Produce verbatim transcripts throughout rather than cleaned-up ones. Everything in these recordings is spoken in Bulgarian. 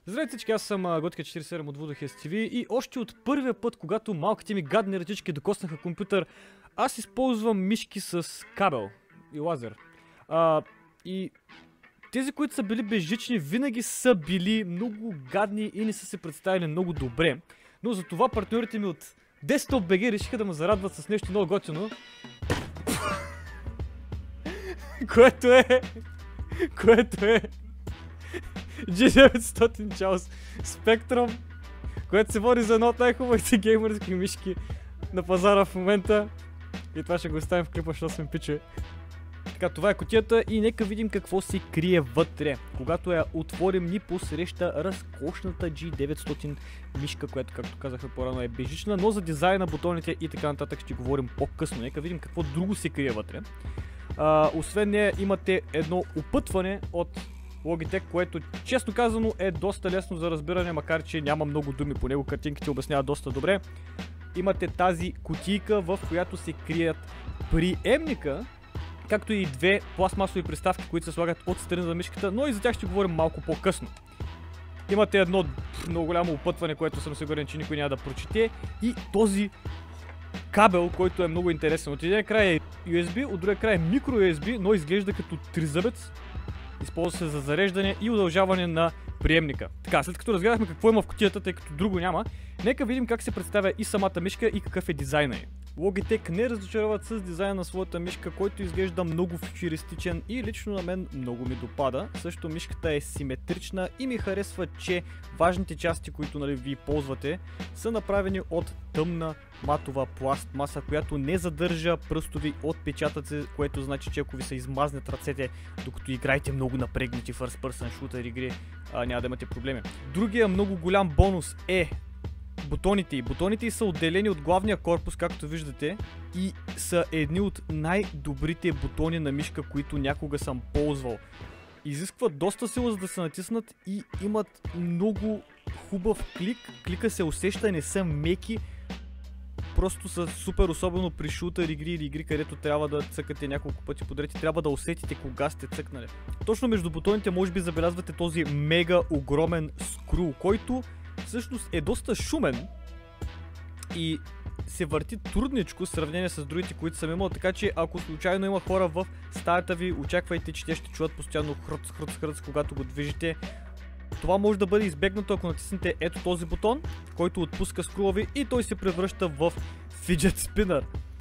Здравейте всички, аз съм Готика четиридесет и седем от Voodoo ти ви и още от първия път, когато малките ми гадни ръчички докоснаха компютър, аз използвам мишки с кабел и лазер. А, и тези, които са били безжични, винаги са били много гадни и не са се представили много добре. Но затова партньорите ми от Desktop би джи решиха да ме зарадват с нещо много готино. Което е... Което е... джи деветстотин Chaos Spectrum, което се води за едно от най-хубавите геймърски мишки на пазара в момента. И това ще го оставим в клипа, защото сме пичове. Така, това е кутията и нека видим какво се крие вътре. Когато я отворим, ни посреща разкошната джи деветстотин мишка, която, както казахме по-рано, е безжична, но за дизайна, бутоните и така нататък ще говорим по-късно. Нека видим какво друго се крие вътре. А, освен нея имате едно опътване от Logitech, което честно казано е доста лесно за разбиране, макар че няма много думи по него, картинките обясняват доста добре. Имате тази кутийка, в която се крият приемника, както и две пластмасови приставки, които се слагат от страни за мишката, но и за тях ще говорим малко по-късно. Имате едно много голямо опътване, което съм сигурен, че никой няма да прочете, и този кабел, който е много интересен. От един край е ю ес би, от другия край е микро ю ес би, но изглежда като тризъбец. Използва се за зареждане и удължаване на приемника. Така, след като разгледахме какво има в кутията, тъй като друго няма, нека видим как се представя и самата мишка и какъв е дизайна ѝ. Logitech не разочароват с дизайна на своята мишка, който изглежда много футуристичен и лично на мен много ми допада. Също мишката е симетрична и ми харесва, че важните части, които, нали, ви ползвате, са направени от тъмна матова пластмаса, която не задържа пръстови отпечатъци, което значи, че ако ви се измазнат ръцете, докато играете много напрегнати first person shooter игри, а, няма да имате проблеми. Другия много голям бонус е бутоните. Бутоните са отделени от главния корпус, както виждате, и са едни от най-добрите бутони на мишка, които някога съм ползвал. Изискват доста сила, за да се натиснат, и имат много хубав клик. Клика се усеща, не са меки. Просто са супер, особено при шутър игри или игри, където трябва да цъкате няколко пъти подред и трябва да усетите кога сте цъкнали. Точно между бутоните може би забелязвате този мега огромен скрул, който всъщност е доста шумен и се върти трудничко в сравнение с другите, които съм имал, така че ако случайно има хора в стаята ви, очаквайте, че те ще чуват постоянно хръц, хръц, хръц, когато го движите. Това може да бъде избегнато, ако натиснете ето този бутон, който отпуска скрула ви и той се превръща в фиджет спинър.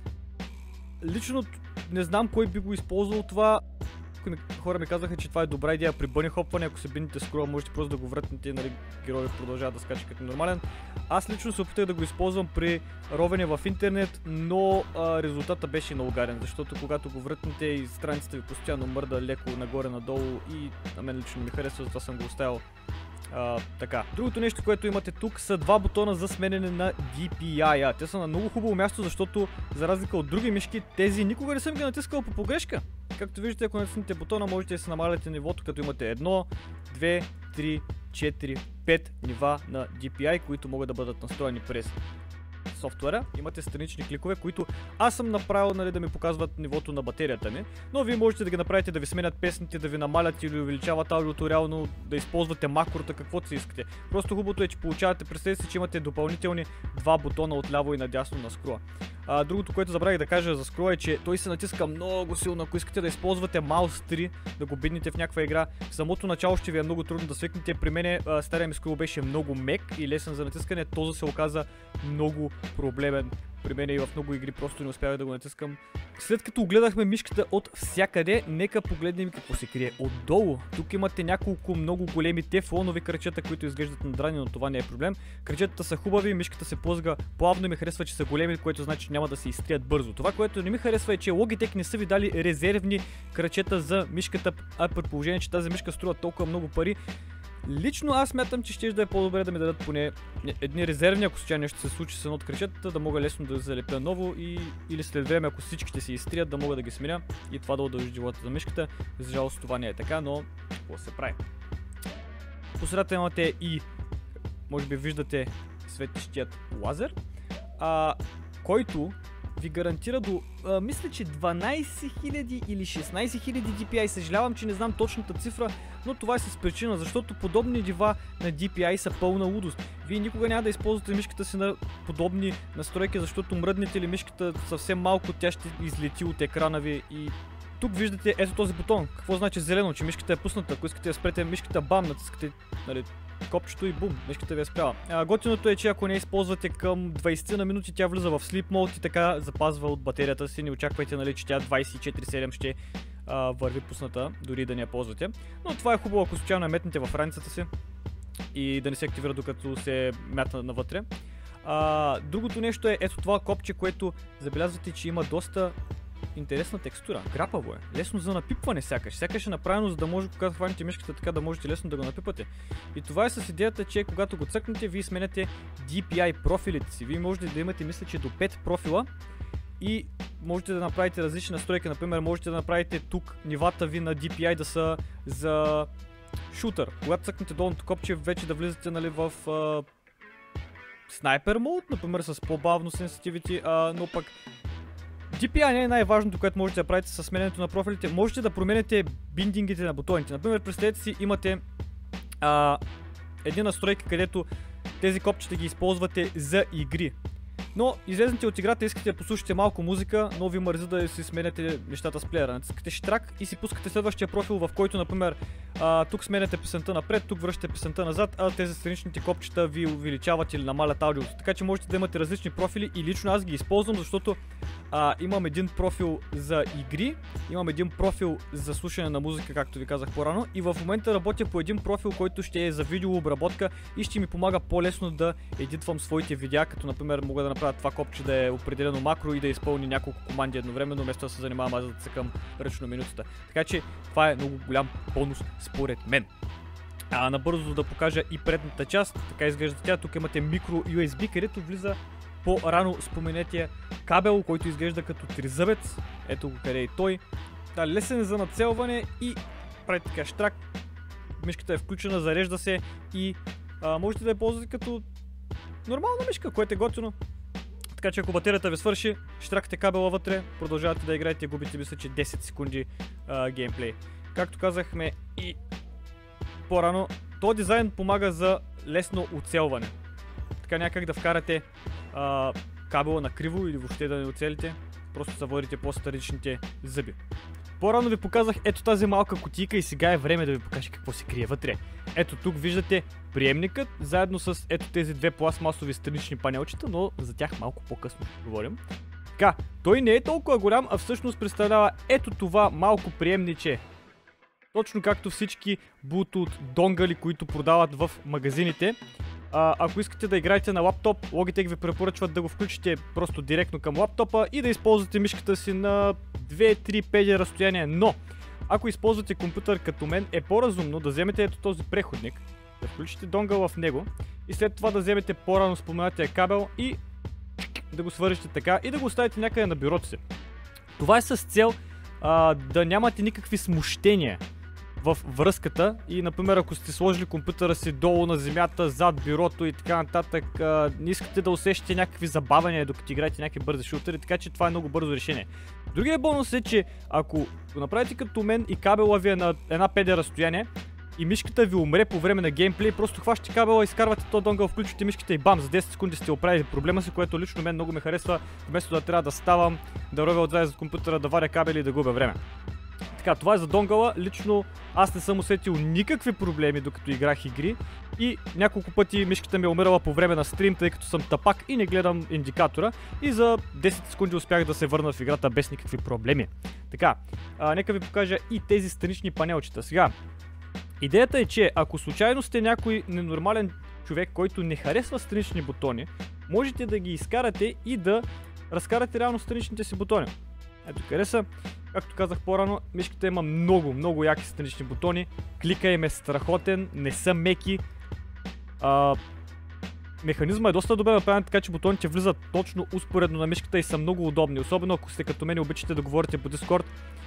Лично не знам кой би го използвал това. Хора ми казаха, че това е добра идея при бъни хопване. Ако се бините скрула, можете просто да го вратнете и, нали, героят продължава да скача като нормален. Аз лично се опитах да го използвам при ровене в интернет, но а, резултата беше много гаден, защото когато го вратнете и страницата ви постоянно мърда леко нагоре-надолу и на мен лично ми харесва, затова съм го оставил. Uh, така. Другото нещо, което имате тук, са два бутона за сменяне на ди пи ай. Те са на много хубаво място, защото за разлика от други мишки, тези никога не съм ги натискал по погрешка. Както виждате, ако натиснете бутона, можете да се намаляте нивото, като имате едно, две, три, четири, пет нива на ди пи ай, които могат да бъдат настроени през софтуера. Имате странични кликове, които аз съм направил, нали, да ми показват нивото на батерията ми, но вие можете да ги направите да ви сменят песните, да ви намалят или увеличават аудиото, реално да използвате макрота, каквото си искате. Просто хубавото е, че получавате, представете си, че имате допълнителни два бутона от ляво и надясно на скруа. А, другото, което забравих да кажа за скруа, е, че той се натиска много силно. Ако искате да използвате маус три, да го бидните в някаква игра, в самото начало ще ви е много трудно да свикнете. При мен стария ми скруа беше много мек и лесен за натискане, този се оказа много проблемен при мен и в много игри, просто не успявах да го натискам. След като огледахме мишката от всякъде, нека погледнем какво се крие отдолу. Тук имате няколко много големи тефлонови кръчета, които изглеждат надрани, но това не е проблем. Кръчетата са хубави, мишката се плъзга плавно и ми харесва, че са големи, което значи няма да се изтрият бързо. Това, което не ми харесва, е, че Logitech не са ви дали резервни кръчета за мишката, а при положение, че тази мишка струва толкова много пари. Лично аз смятам, че ще да е по-добре да ми дадат поне едни резервни, ако случайно нещо се случи с едно от кръчетата, да мога лесно да залепя ново, и или след време, ако всичките се изтрият, да мога да ги сменя и това да удължи живота за мишката. За жалост това не е така, но какво се прави? По средата имате и, може би виждате, светещият лазер, а, който ви гарантира до, а, мисля, че дванайсет хиляди или шестнайсет хиляди ди пи ай, съжалявам, че не знам точната цифра, но това е с причина, защото подобни нива на Ди Пи Ай са пълна лудост. Вие никога няма да използвате мишката си на подобни настройки, защото мръднете ли мишката съвсем малко, тя ще излети от екрана ви и тук виждате ето този бутон. Какво значи зелено? Че мишката е пусната. Ако искате да спрете мишката, бам, натискате, нали, копчето и бум, мишката ви е спряла. А, готиното е, че ако не използвате към двайсет на минути, тя влиза в sleep mode и така запазва от батерията си. Не очаквайте, нали, че тя двайсет и четири седем ще а, върви пусната, дори да не я ползвате. Но това е хубаво, ако случайно я метнете в раницата си и да не се активира докато се мятна навътре. А, другото нещо е ето това копче, което забелязвате, че има доста интересна текстура. Грапаво е. Лесно за напипване сякаш. Сякаш е направено, за да може, когато хванете мишката така, да можете лесно да го напипате. И това е с идеята, че когато го цъкнете, вие сменяте Ди Пи Ай профилите си. Вие можете да имате, мисля, че до пет профила и можете да направите различни настройки. Например, можете да направите тук нивата ви на Ди Пи Ай да са за шутър. Когато цъкнете долното копче, вече да влизате, нали, в снайпер мод, например, с по-бавно sensitivity, а, но пък Ди Пи Ай не е най-важното, което можете да правите с сменянето на профилите. Можете да променяте биндингите на бутоните. Например, представете си, имате а, една настройка, където тези копчета ги използвате за игри. Но излезнете от играта, искате да послушате малко музика, но ви мързи да си сменяте нещата с плеера. Натискате штрак и си пускате следващия профил, в който, например, а, тук сменяте песента напред, тук връщате песента назад, а тези страничните копчета ви увеличават или намалят аудиото. Така че можете да имате различни профили и лично аз ги използвам, защото а, имам един профил за игри, имам един профил за слушане на музика, както ви казах по-рано, и в момента работя по един профил, който ще е за видеообработка и ще ми помага по-лесно да едитвам своите видеа, като например мога да направя това копче да е определено макро и да изпълни няколко команди едновременно, вместо да се занимавам аз да цъкам ръчно минутата. Така че това е много голям бонус според мен. А, набързо да покажа и предната част, така изглежда тя. Тук имате микро Ю Ес Би, където влиза по-рано споменетия кабел, който изглежда като тризъбец. Ето го къде е той. Да, лесен за нацелване и прави така штрак. Мишката е включена, зарежда се и а, можете да я ползвате като нормална мишка, което е готино. Така че ако батерията ви свърши, штракате кабела вътре, продължавате да играете, губите мисля, че десет секунди а, геймплей. Както казахме и по-рано, този дизайн помага за лесно оцелване. Така някак да вкарате а, кабела на криво или въобще да не оцелите, просто съвърите по-старичните зъби. По-рано ви показах ето тази малка кутийка и сега е време да ви покажа какво се крие вътре. Ето тук виждате приемникът, заедно с ето тези две пластмасови странични панелчета, но за тях малко по-късно ще говорим. Така, той не е толкова голям, а всъщност представлява ето това малко приемниче. Точно както всички Bluetooth донгали, които продават в магазините. А, ако искате да играете на лаптоп, Logitech ви препоръчват да го включите просто директно към лаптопа и да използвате мишката си на две-три педи разстояние. Но, ако използвате компютър като мен, е по-разумно да вземете ето този преходник, да включите донгъл в него и след това да вземете по-рано споменатия кабел и да го свържете така и да го оставите някъде на бюрото си. Това е с цел а, да нямате никакви смущения в връзката и, например, ако сте сложили компютъра си долу на земята, зад бюрото и така нататък, а, не искате да усещате някакви забавяния, докато играете някакви бързи шутери, така че това е много бързо решение. Другия бонус е, че ако го направите като мен и кабела ви е на една педи разстояние и мишката ви умре по време на геймплей, просто хващате кабела, изкарвате този донгъл, включвате мишката и бам, за десет секунди сте оправили проблема си, което лично мен много ме харесва, вместо да трябва да ставам, да ровя отзад за компютъра, да варя кабели и да губя време. Така, това е за донгъла. Лично аз не съм усетил никакви проблеми докато играх игри и няколко пъти мишката ми е умирала по време на стрим, тъй като съм тапак и не гледам индикатора и за десет секунди успях да се върна в играта без никакви проблеми. Така, а, нека ви покажа и тези странични панелчета. Сега, идеята е, че ако случайно сте някой ненормален човек, който не харесва странични бутони, можете да ги изкарате и да разкарате реално страничните си бутони. Ето къде са. Както казах по-рано, мишката има много, много яки странични бутони. Клика им е страхотен, не са меки. А, механизма е доста добре направен, така че бутоните влизат точно успоредно на мишката и са много удобни. Особено ако сте като мен и обичате да говорите по Discord.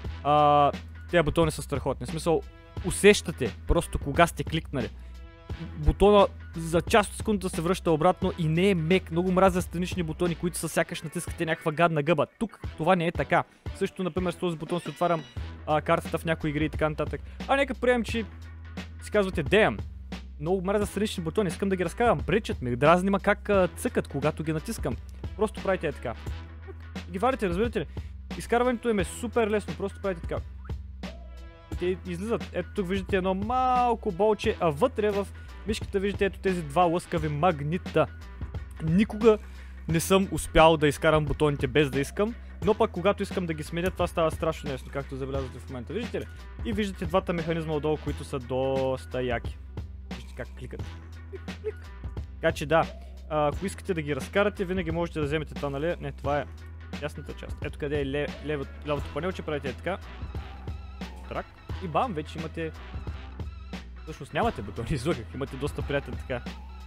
А, тези бутони са страхотни. В смисъл, усещате просто кога сте кликнали. Бутона за част от секундата се връща обратно и не е мек. Много мразя странични бутони, които са сякаш натискате някаква гадна гъба. Тук това не е така. Също, например, с този бутон си отварям а, картата в някои игри и така нататък. А нека приемем, че си казвате, damn, много мразя странични бутони, искам да ги разкарам, пречат ми, дразни ма как а, цъкат, когато ги натискам. Просто правите е така. И ги варите, разбирате ли? Изкарването им е супер лесно, просто правите така. И те излизат. Ето тук виждате едно малко болче, а вътре в мишката виждате ето тези два лъскави магнита. Никога не съм успял да изкарам бутоните без да искам, но пък когато искам да ги сменя, това става страшно лесно, както забелязвате в момента. Виждате ли? И виждате двата механизма отдолу, които са доста яки. Вижте как кликат. Клик, клик. Така че да, а, ако искате да ги разкарате, винаги можете да вземете това, нали? Не, това е ясната част. Ето къде е лев, лев, лявото панелче, правите е така. Трак. И бам, вече имате... Всъщност нямате бутони, излъгах, имате доста приятен така.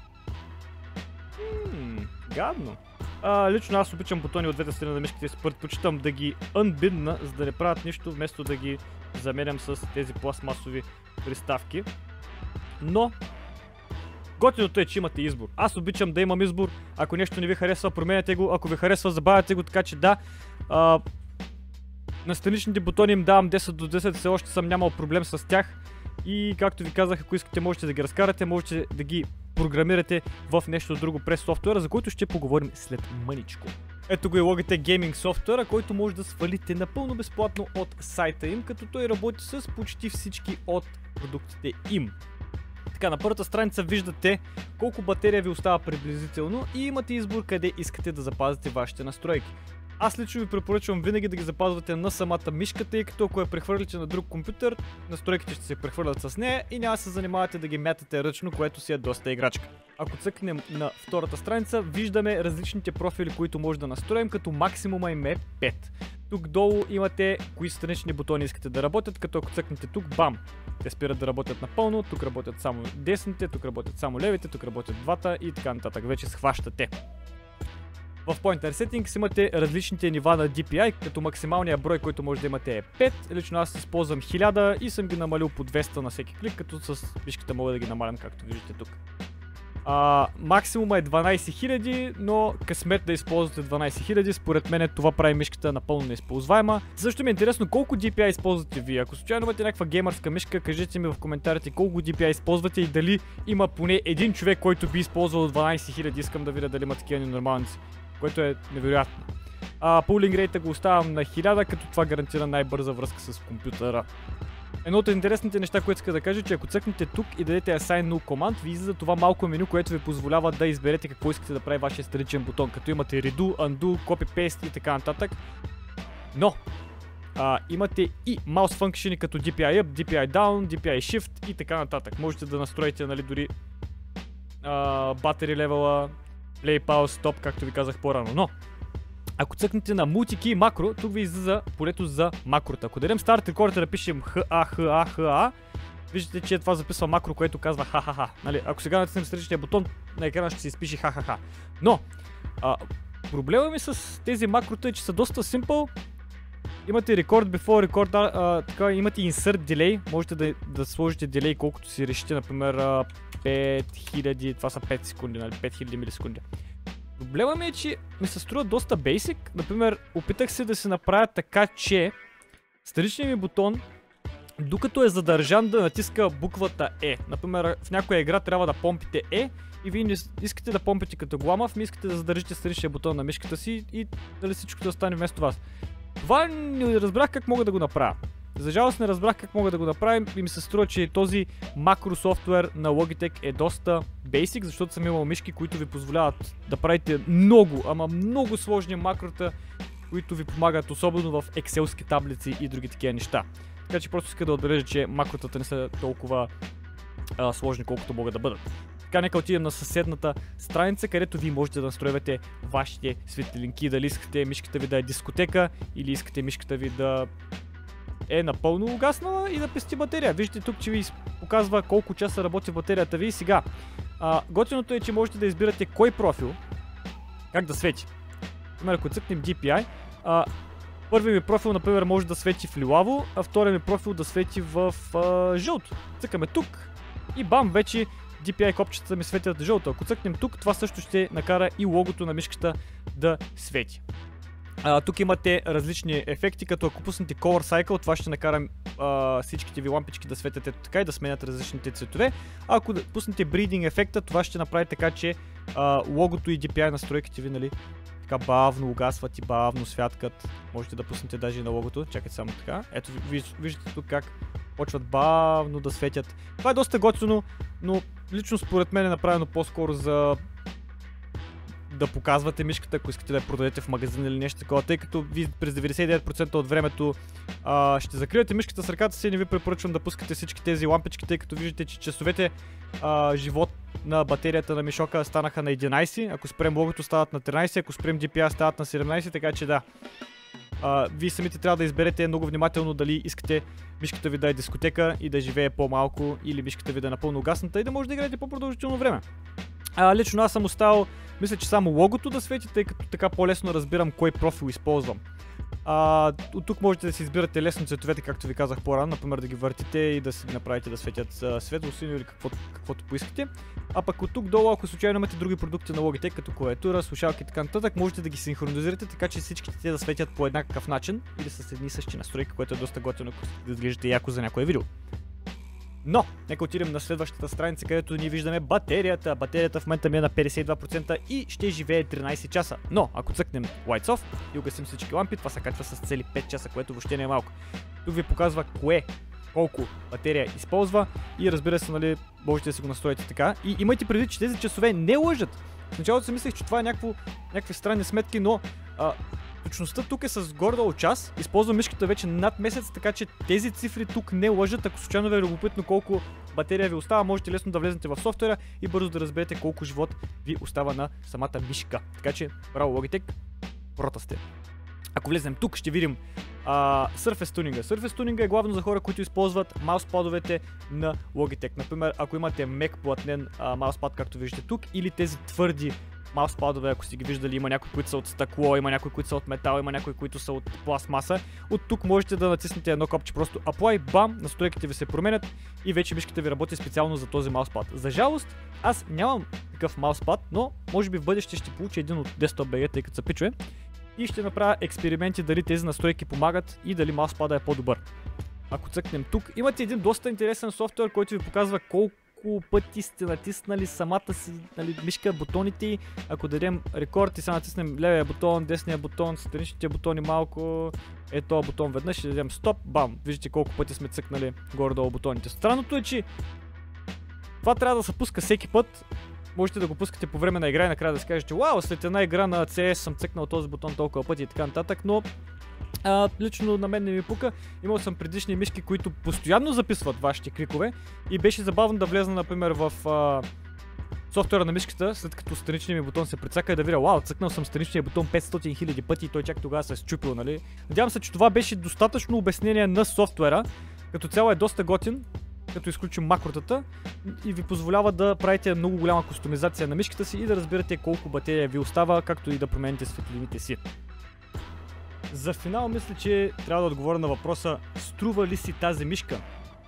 Ммм, гадно. А, лично аз обичам бутони от двете страни на мишката и предпочитам да ги unbindна, за да не правят нищо, вместо да ги заменям с тези пластмасови приставки. Но готиното е, че имате избор. Аз обичам да имам избор. Ако нещо не ви харесва, променяте го. Ако ви харесва, забавяте го, така че да. А, на страничните бутони им давам десет до десет, все още съм нямал проблем с тях. И както ви казах, ако искате, можете да ги разкарате, можете да ги програмирате в нещо друго през софтуера, за който ще поговорим след мъничко. Ето го и Logitech Gaming софтуера, който може да свалите напълно безплатно от сайта им, като той работи с почти всички от продуктите им. Така, на първата страница виждате колко батерия ви остава приблизително и имате избор къде искате да запазите вашите настройки. Аз лично ви препоръчвам винаги да ги запазвате на самата мишка, тъй като ако я прехвърлите на друг компютър, настройките ще се прехвърлят с нея и няма да се занимавате да ги мятате ръчно, което си е доста играчка. Ако цъкнем на втората страница, виждаме различните профили, които може да настроим, като максимума им е пет. Тук долу имате кои странични бутони искате да работят, като ако цъкнете тук, бам! Те спират да работят напълно, тук работят само десните, тук работят само левите, тук работят двата и така нататък. Вече схващате. В Pointer Settings имате различните нива на ди пи ай, като максималният брой, който може да имате е пет. Лично аз използвам хиляда и съм ги намалил по двеста на всеки клик, като с мишката мога да ги намалям, както виждате тук. А, максимума е дванайсет хиляди, но късмет да използвате дванайсет хиляди, според мен това прави мишката напълно неизползваема. Също ми е интересно колко ди пи ай използвате вие. Ако случайно имате някаква геймърска мишка, кажете ми в коментарите колко ди пи ай използвате и дали има поне един човек, който би използвал дванайсет хиляди. Искам да видя дали има такива ненормалници, което е невероятно. А, Pooling Rate го оставям на хиляда, като това гарантира най-бърза връзка с компютъра. Едно от интересните неща, което иска да кажа, че ако цъкнете тук и дадете Assign Null Command, ви излиза това малко меню, което ви позволява да изберете какво искате да прави вашия страничен бутон, като имате Redo, Undo, Copy, Paste и така нататък. Но а, имате и Mouse Function като ди пи ай Up, ди пи ай Down, ди пи ай Shift и така нататък. Можете да настроите, нали, дори а, Battery Level, Play, Pause, Stop, както ви казах по-рано. Но ако цъкнете на Multi-Key макро, тук ви излиза полето за макрота. Ако дадем Start Recorder да пишем ха ха ха, виждате, че това записва макро, което казва ха-ха-ха. Нали, ако сега натиснем страничния бутон, на екрана ще се изпише ха-ха-ха. Но а, проблема ми с тези макрота е, че са доста simple. Имате Record Before, Record, а, така, имате Insert Delay. Можете да, да сложите делей колкото си решите, например пет хиляди, това са пет секунди, нали, пет хиляди милисекунди. Проблема ми е, че ми се струва доста basic. Например, опитах се да се направя така, че страничният ми бутон, докато е задържан, да натиска буквата E. Например, в някоя игра трябва да помпите E и вие не искате да помпите като гламав, ми искате да задържите страничния бутон на мишката си и дали всичко да стане вместо вас. Това не разбрах как мога да го направя. За жалост не разбрах как мога да го направим и ми се струва, че този макро софтуер на Logitech е доста basic, защото съм имал мишки, които ви позволяват да правите много, ама много сложни макрота, които ви помагат особено в екселски таблици и други такива неща. Така че просто иска да отбележа, че макротата не са толкова а, сложни, колкото могат да бъдат. Така, нека отидем на съседната страница, където вие можете да настройвате вашите светлинки, дали искате мишката ви да е дискотека или искате мишката ви да е напълно угаснала и да пести батерия. Виждате тук, че ви показва колко часа работи батерията ви. Сега, а, готиното е, че можете да избирате кой профил как да свети. Например, ако цъкнем ди пи ай, а, първият ми профил, например, може да свети в лилаво, а вторият ми профил да свети в а, жълто. Цъкаме тук и бам, вече ди пи ай копчетата ми светят жълто. Ако цъкнем тук, това също ще накара и логото на мишката да свети. А, тук имате различни ефекти, като ако пуснете Color Cycle, това ще накара а, всичките ви лампички да светят ето така и да сменят различните цветове. А ако пуснете Breeding ефекта, това ще направи така, че а, логото и ди пи ай настройките ви, нали, така бавно угасват и бавно святкат. Можете да пуснете даже и на логото. Чакайте само така. Ето виждате тук как почват бавно да светят. Това е доста готино, но лично според мен е направено по-скоро за да показвате мишката, ако искате да я продадете в магазин или нещо такова, тъй като ви през деветдесет и девет процента от времето а, ще закривате мишката с ръката си и не ви препоръчвам да пускате всички тези лампички, тъй като виждате, че часовете а, живот на батерията на мишока станаха на единайсет, ако спрем логото стават на тринайсет, ако спрем ди пи ай стават на седемнайсет, така че да. А, вие самите трябва да изберете много внимателно дали искате мишката ви да е дискотека и да живее по-малко, или мишката ви да е напълно угасната и да може да играете по-продължително време. А, лично аз съм оставил, мисля, че само логото да свети, тъй като така по-лесно разбирам кой профил използвам. А, от тук можете да си избирате лесно цветовете, както ви казах по-рано, например да ги въртите и да си направите да светят а, светло, синьо или каквото, каквото поискате. А пък от тук долу, ако случайно имате други продукти на Logitech, като клавиатура, слушалки и така нататък, можете да ги синхронизирате, така че всичките те да светят по еднакъв начин или с едни и същи настройки, което е доста готино, ако да изглеждате яко за някое видео. Но, нека отидем на следващата страница, където ние виждаме батерията. Батерията в момента ми е на петдесет и два процента и ще живее тринайсет часа. Но, ако цъкнем Lights Off и угасим всички лампи, това се качва с цели пет часа, което въобще не е малко. Тук ви показва кое, колко батерия използва и разбира се, нали, можете да си го настроите така. И имайте предвид, че тези часове не лъжат. В началото си мислех, че това е някакво, някакви странни сметки, но а, точността тук е с горе-долу час. Използвам мишката вече над месец, така че тези цифри тук не лъжат. Ако случайно ви е любопитно колко батерия ви остава, можете лесно да влезете в софтуера и бързо да разберете колко живот ви остава на самата мишка. Така че, браво Logitech, прота сте. Ако влезем тук, ще видим а, Surface Tuning. Surface Tuning е главно за хора, които използват мауспадовете на Logitech. Например, ако имате мек платнен а, мауспад, както виждате тук, или тези твърди мауспадове, ако сте ги виждали, има някои, които са от стъкло, има някои, които са от метал, има някои, които са от пластмаса. От тук можете да натиснете едно копче, просто Apply, бам, настройките ви се променят и вече мишката ви работи специално за този мауспад. За жалост, аз нямам такъв мауспад, но може би в бъдеще ще получа един от Desktop би джи, тъй като са пичове. И ще направя експерименти дали тези настройки помагат и дали мауспада е по-добър. Ако цъкнем тук, имате един доста интересен софтуер, който ви показва колко пъти сте натиснали самата си, нали, мишка, бутоните. Ако дадем рекорд и сега натиснем левия бутон, десния бутон, страничните бутони малко, е този бутон веднъж, ще дадем стоп, бам, виждате колко пъти сме цъкнали горе-долу бутоните. Странното е, че това трябва да се пуска всеки път. Можете да го пускате по време на игра и накрая да си кажете, вау, след една игра на си ес съм цъкнал този бутон толкова пъти и така нататък, но а, лично на мен не ми пука. Имал съм предишни мишки, които постоянно записват вашите кликове и беше забавно да влезна, например, в а, софтуера на мишката, след като страничният ми бутон се прецака и да видя, вау, цъкнал съм страничния бутон петстотин хиляди пъти и той чак тогава се е счупил, нали? Надявам се, че това беше достатъчно обяснение на софтуера. Като цяло е доста готин, като изключим макротата и ви позволява да правите много голяма кустомизация на мишката си и да разбирате колко батерия ви остава, както и да промените светлините си. За финал мисля, че трябва да отговоря на въпроса, струва ли си тази мишка?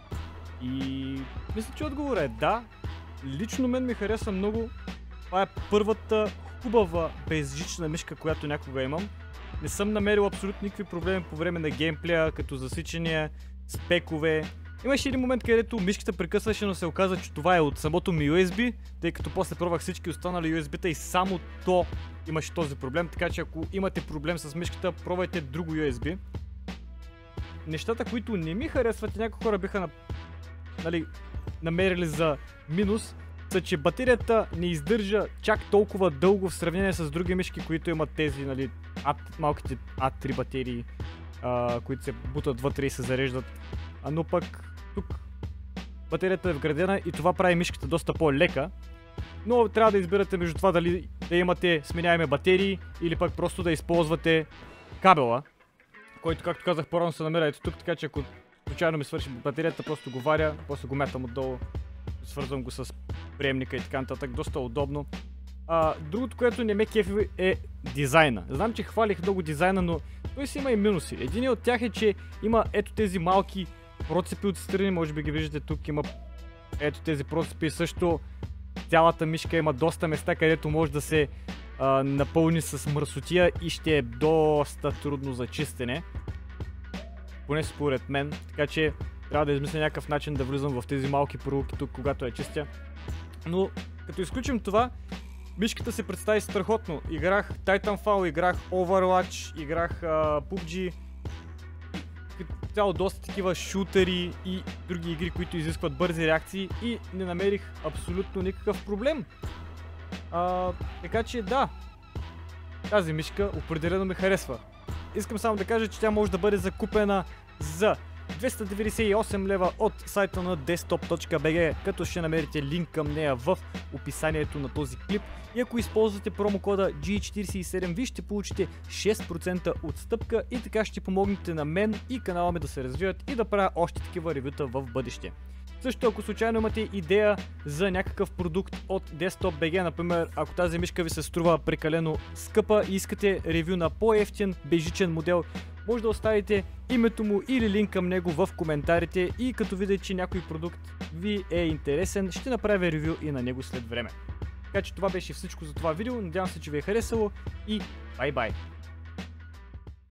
И мисля, че отговорът е да. Лично мен ми хареса много. Това е първата хубава безжична мишка, която някога имам. Не съм намерил абсолютно никакви проблеми по време на геймплея, като засичания, спекове. Имаше един момент, където мишката прекъсваше, но се оказа, че това е от самото ми ю ес би, тъй като после пробвах всички останали ю ес би-та и само то имаше този проблем, така че ако имате проблем с мишката, пробвайте друго ю ес би. Нещата, които не ми харесват и някои хора биха на... нали, намерили за минус, са, че батерията не издържа чак толкова дълго в сравнение с други мишки, които имат тези, нали, А, малките А три батерии, а, които се бутат вътре и се зареждат. А, но пък тук батерията е вградена и това прави мишката доста по-лека. Но трябва да избирате между това дали да имате сменяеми батерии или пък просто да използвате кабела, който, както казах по-рано, се намира ето тук, така че ако случайно ми свърши батерията, просто го варя, после го мятам отдолу, свързвам го с приемника и така нататък, доста удобно. А, другото, което не ме кефи, е дизайна. Знам, че хвалих много дизайна, но той си има и минуси. Единият от тях е, че има ето тези малки процепи от страни, може би ги виждате тук, има ето тези процепи, също цялата мишка има доста места, където може да се а, напълни с мърсотия и ще е доста трудно за чистене. Поне според мен, така че трябва да измисля някакъв начин да влизам в тези малки пролуки тук, когато я чистя. Но като изключим това, мишката се представи страхотно. Играх Titanfall, играх Overwatch, играх а, пъб джи. Като цяло доста такива шутери и други игри, които изискват бързи реакции и не намерих абсолютно никакъв проблем. А, така че да, тази мишка определено ме харесва. Искам само да кажа, че тя може да бъде закупена за двеста деветдесет и осем лева от сайта на desktop точка би джи, като ще намерите линк към нея в описанието на този клип. И ако използвате промокода джи четиридесет и седем, ви ще получите шест процента отстъпка и така ще помогнете на мен и канала ми да се развиват и да правя още такива ревюта в бъдеще. Също ако случайно имате идея за някакъв продукт от desktop точка би джи, например, ако тази мишка ви се струва прекалено скъпа и искате ревю на по-евтин бежичен модел, може да оставите името му или линк към него в коментарите и като видите, че някой продукт ви е интересен, ще направя ревю и на него след време. Така че това беше всичко за това видео, надявам се, че ви е харесало и бай-бай!